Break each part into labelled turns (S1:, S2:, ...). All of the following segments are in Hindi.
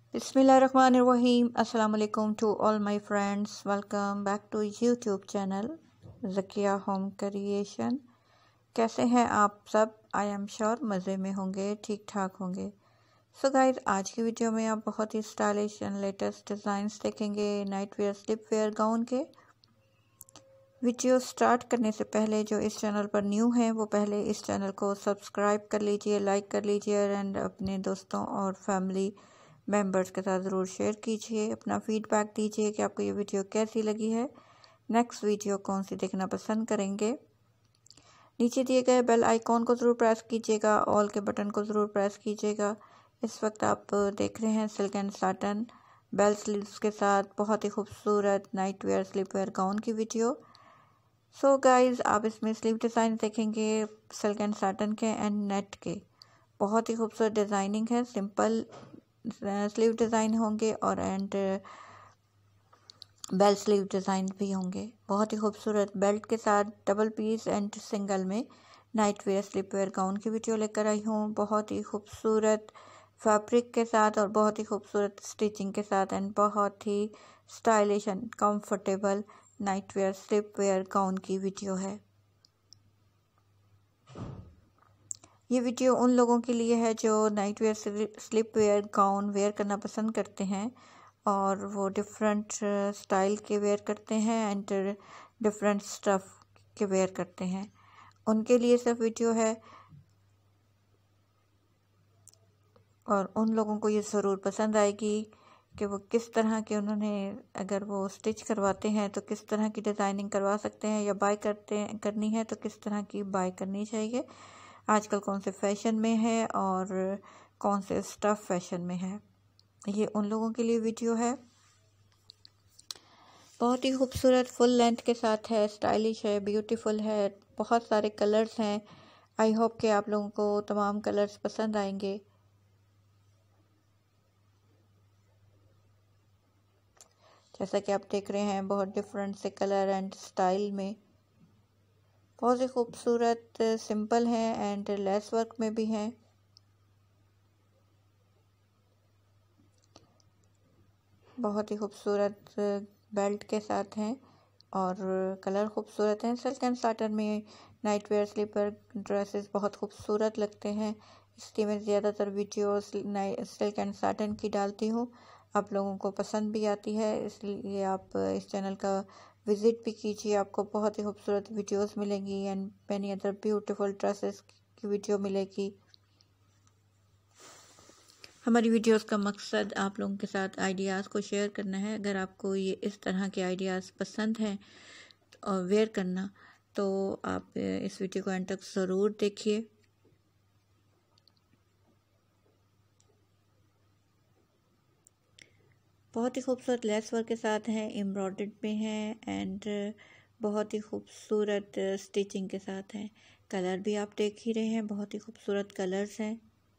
S1: बिस्मिल्लाहिर्रहमानिर्रहीम। अस्सलाम वालेकुम to all my friends. Welcome back to YouTube channel Zakia home creation. कैसे हैं आप सब? आई एम श्योर मज़े में होंगे, ठीक ठाक होंगे। सो गाइस, आज की वीडियो में आप बहुत ही स्टाइलिश एंड लेटेस्ट डिज़ाइंस देखेंगे night wear slip wear gown के। वीडियो स्टार्ट करने से पहले जो इस चैनल पर न्यू हैं वो पहले इस चैनल को सब्सक्राइब कर लीजिए, लाइक कर लीजिए एंड अपने दोस्तों और फैमिली मेंबर्स के साथ ज़रूर शेयर कीजिए। अपना फीडबैक दीजिए कि आपको ये वीडियो कैसी लगी है, नेक्स्ट वीडियो कौन सी देखना पसंद करेंगे। नीचे दिए गए बेल आइकॉन को ज़रूर प्रेस कीजिएगा, ऑल के बटन को ज़रूर प्रेस कीजिएगा। इस वक्त आप देख रहे हैं silk and satin bell sleeves के साथ बहुत ही खूबसूरत night wear sleep wear gown की वीडियो। सो गाइज, आप इसमें स्लीव डिज़ाइन देखेंगे सिल्क एंड साटन के एंड नेट के। बहुत ही खूबसूरत डिज़ाइनिंग है, सिंपल स्लीव डिज़ाइन होंगे और एंड बेल स्लीव डिज़ाइन भी होंगे। बहुत ही खूबसूरत बेल्ट के साथ डबल पीस एंड सिंगल में night wear sleep wear gown की वीडियो लेकर आई हूँ। बहुत ही खूबसूरत फैब्रिक के साथ और बहुत ही खूबसूरत स्टिचिंग के साथ एंड बहुत ही stylish and comfortable night wear sleep wear gown की वीडियो है। ये वीडियो उन लोगों के लिए है जो night wear sleep wear gown wear करना पसंद करते हैं और वो डिफरेंट स्टाइल के वेयर करते हैं एंड डिफरेंट स्टफ़ के वेयर करते हैं, उनके लिए सिर्फ वीडियो है। और उन लोगों को ये ज़रूर पसंद आएगी कि वो किस तरह के उन्होंने अगर वो स्टिच करवाते हैं तो किस तरह की डिज़ाइनिंग करवा सकते हैं या बाय करनी है तो किस तरह की बाय करनी चाहिए, आजकल कौन से फैशन में है और कौन से स्टफ़ फैशन में है। ये उन लोगों के लिए वीडियो है। बहुत ही खूबसूरत फुल लेंथ के साथ है, स्टाइलिश है, ब्यूटीफुल है, बहुत सारे कलर्स हैं। आई होप कि आप लोगों को तमाम कलर्स पसंद आएंगे। जैसा कि आप देख रहे हैं बहुत डिफरेंट से कलर एंड स्टाइल में, बहुत ही खूबसूरत सिंपल है एंड लेस वर्क में भी हैं। बहुत ही खूबसूरत बेल्ट के साथ हैं और कलर खूबसूरत हैं। सिल्क एंड साटन में नाइट वेयर स्लीपर ड्रेसेस बहुत खूबसूरत लगते हैं, इसलिए मैं ज़्यादातर वीडियोस सिल्क एंड साटन की डालती हूँ। आप लोगों को पसंद भी आती है, इसलिए आप इस चैनल का विज़िट भी कीजिए। आपको बहुत ही खूबसूरत वीडियोस मिलेंगी and many other beautiful dresses की वीडियो मिलेगी। हमारी वीडियोस का मकसद आप लोगों के साथ आइडियाज़ को शेयर करना है। अगर आपको ये इस तरह के आइडियाज़ पसंद हैं और वेयर करना, तो आप इस वीडियो को एंड तक ज़रूर देखिए। बहुत ही खूबसूरत लेस वर्क के साथ हैं, एम्ब्रॉयडर्ड में हैं एंड बहुत ही खूबसूरत स्टिचिंग के साथ हैं। कलर भी आप देख ही रहे हैं, बहुत ही खूबसूरत कलर्स हैं।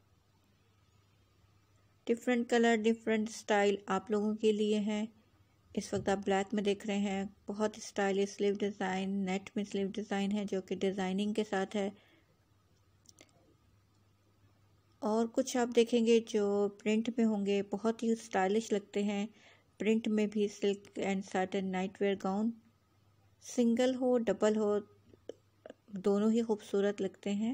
S1: डिफरेंट कलर डिफरेंट स्टाइल आप लोगों के लिए हैं। इस वक्त आप ब्लैक में देख रहे हैं, बहुत ही स्टाइलिश स्लीव डिज़ाइन, नेट में स्लीव डिज़ाइन है जो कि डिज़ाइनिंग के साथ है। और कुछ आप देखेंगे जो प्रिंट में होंगे, बहुत ही स्टाइलिश लगते हैं। प्रिंट में भी silk and satin night wear gown, single हो डबल हो दोनों ही खूबसूरत लगते हैं।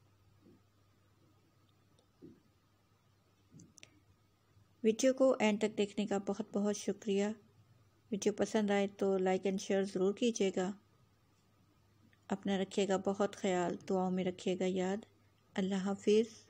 S1: वीडियो को एंड तक देखने का बहुत बहुत शुक्रिया। वीडियो पसंद आए तो लाइक एंड शेयर ज़रूर कीजिएगा। अपना रखिएगा बहुत ख्याल, दुआओं में रखिएगा याद। अल्लाह हाफिज़।